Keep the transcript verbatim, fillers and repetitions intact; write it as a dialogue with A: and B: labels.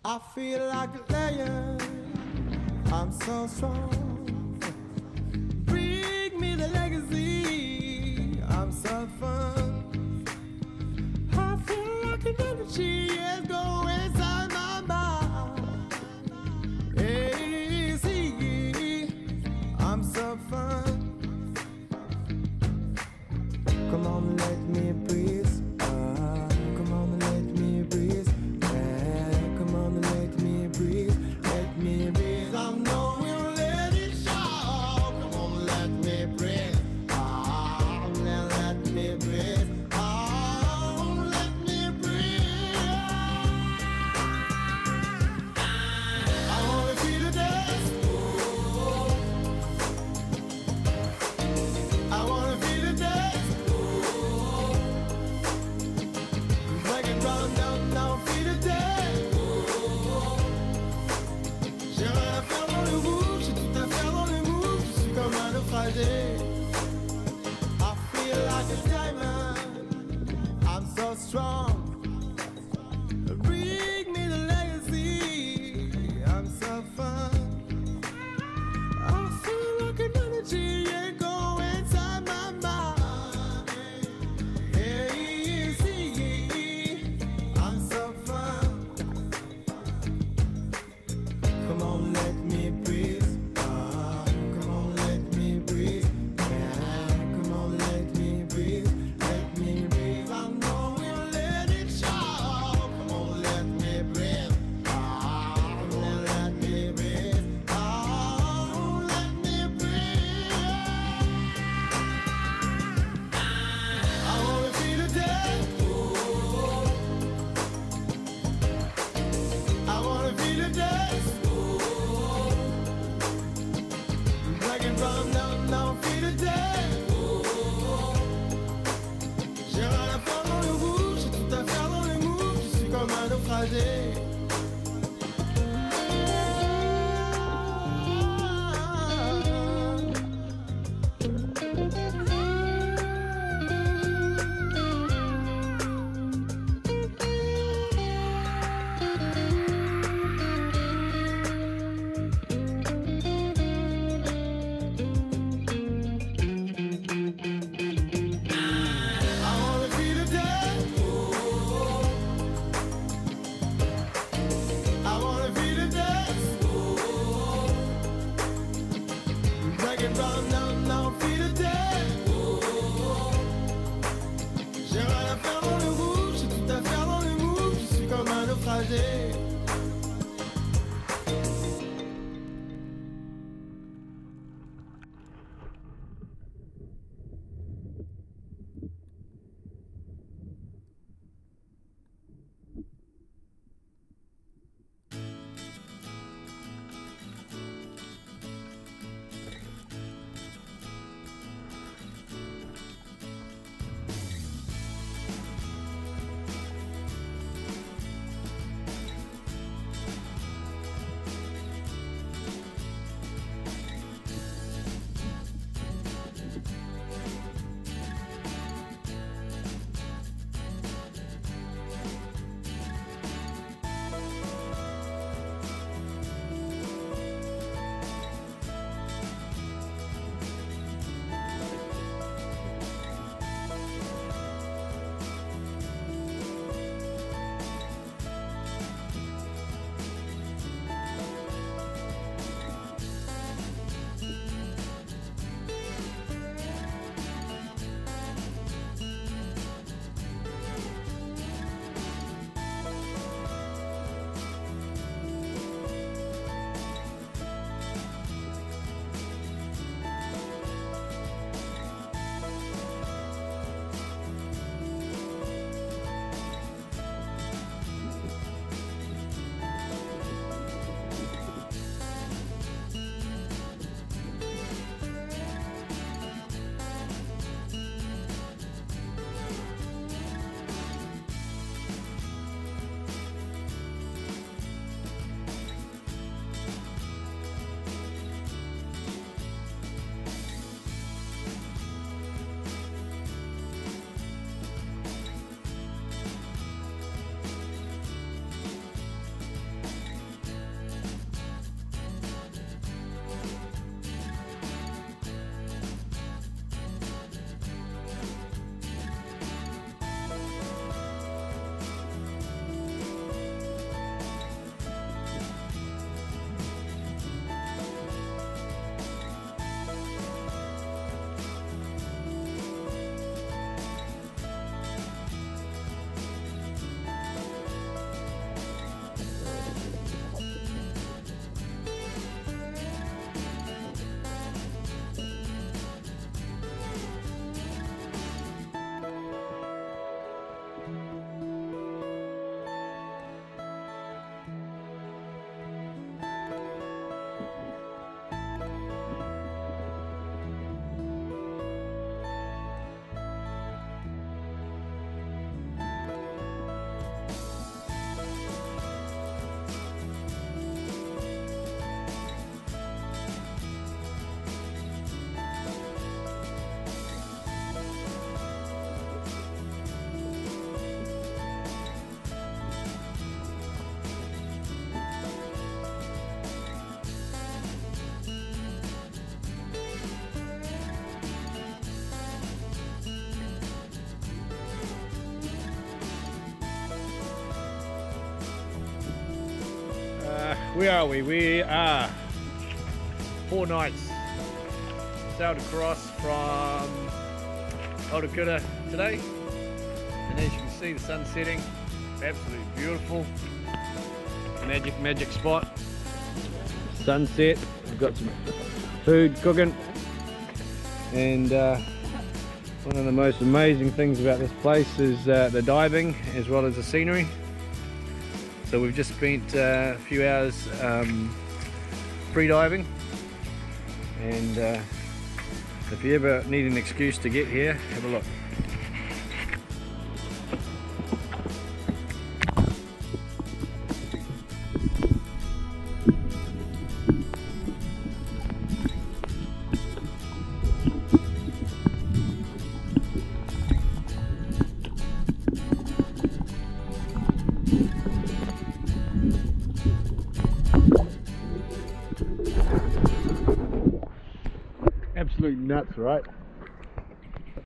A: I feel like a lion, I'm so strong. Bring me the legacy, I'm so fun. I feel like an energy is going inside my mind. Hey, see, I'm so fun. Come on, let me breathe. Ah, come on, let me breathe. Let me breathe, let me breathe. I know we'll let it show. Come on, let me breathe. Oh, let me breathe. Oh, let me breathe. I wanna feel the dance. I wanna feel the dance. Break it down, down, down, feel the dance. J'ai rien à faire dans le move, j'ai tout à faire dans le move. Je suis comme un naufragé. I feel like a diamond, I'm so strong. Bring me the legacy, I'm so fun. I feel like an energy, yeah, go inside my mind. Hey, see, I'm so fun. Come on, let me breathe. Ah, come on, let me breathe. Yeah, come on, let me breathe. Let me breathe. I know we'll let it show. Come on, let me breathe. Ah, let me breathe. Oh, let me breathe. I wanna feel the day. I wanna feel the day. From now, now, feel the day. J'ai rien à faire dans le rouge, j'ai tout à faire dans le move. Je suis comme un naufragé. J'ai rien à faire dans le rouge, j'ai tout à faire dans le move. Je suis comme un naufragé.
B: Where are we? We are four nights. Sailed across from Otakura today, and as you can see, the sun's setting. Absolutely beautiful. Magic, magic spot. Sunset. We've got some food cooking, and uh, one of the most amazing things about this place is uh, the diving as well as the scenery. So we've just spent uh, a few hours um, free-diving, and uh, if you ever need an excuse to get here, have a look. Absolute nuts, right?